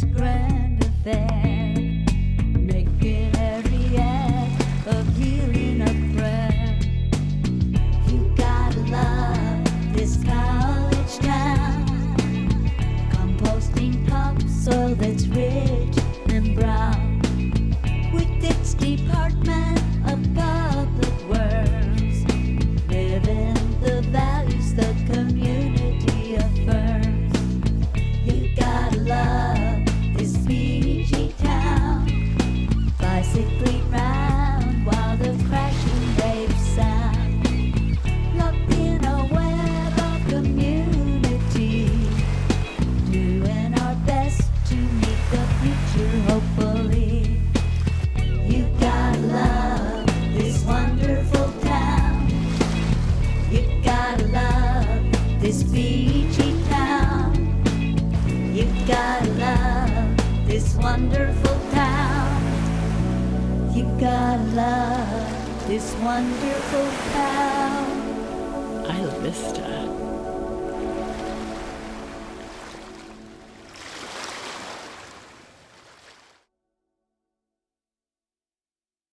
this grand affair, making every act of healing a prayer. You gotta love this college town, composting topsoil that's rich and brown, with its department of public works, living the values the community affirms. You gotta love this beachy town, bicycling round while the crashing waves sound, locked in a web of community, doing our best to meet the future hopefully. You gotta love this wonderful town. You gotta love this beachy town. You gotta love this wonderful town. You gotta love this wonderful town. Isla Vista.